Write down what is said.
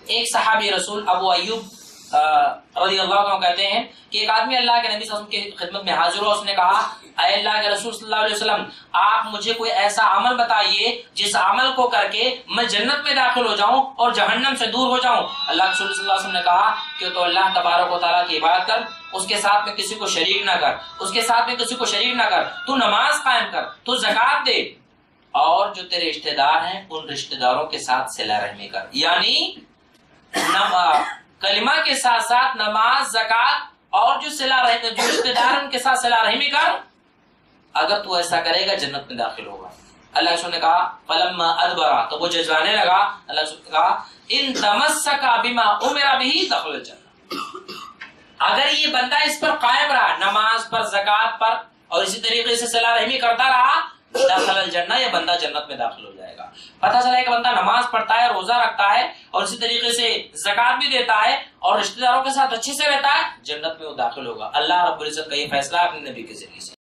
ایک صحابی رسول ابو ایوب رضی اللہ عنہ کہتے ہیں کہ ایک آدمی اللہ کے نبی صلی اللہ علیہ وسلم کی خدمت میں حاضر ہوا، اس نے کہا اے اللہ کے رسول صلی اللہ علیہ وسلم، آپ مجھے کوئی ایسا عمل بتائیے جس عمل کو کر کے میں جنت میں داخل ہو جاؤں اور جہنم سے دور ہو جاؤں۔ اللہ کے رسول صلی اللہ علیہ وسلم نے کہا کہ تو اللہ تبارک و تعالیٰ کی عبادت کر، اس کے ساتھ میں کسی کو شریک نہ کر، اس کے ساتھ میں کسی کو شریک نہ کر، تو نماز قائم کر، تو زکوٰۃ دے، اور جو تیرے رشتہ دار ہیں ان رشتہ داروں کے ساتھ صلہ رحمی کر۔ یعنی کلمہ کے ساتھ ساتھ نماز، زکوٰۃ اور جو رشتہ دار ان کے ساتھ صلہ رحمی کر، اگر تو ایسا کرے گا جنت میں داخل ہوگا۔ اللہ کے رسول نے کہا فلما ادبر، تو وہ جزانے لگا، اللہ کے رسول نے کہا ان تمسک بما امر به دخل الجنہ، اگر یہ بندہ اس پر قائم رہا، نماز پر، زکوٰۃ پر، اور اسی طریقے سے صلہ رحمی کرتا رہا، دخل الجنہ، یہ بندہ جنت میں داخل ہو جائے گا۔ پتہ چلا ہے کہ بندہ نماز پڑھتا ہے، روزہ رکھتا ہے، اور اسی طریقے سے زکوٰۃ بھی دیتا ہے اور رشتہ داروں کے ساتھ اچھے سے رہتا ہے، جنت میں وہ داخل ہوگا۔ اللہ رب العزت کا یہ فیصلہ اپنے نبی کے ذریعے سے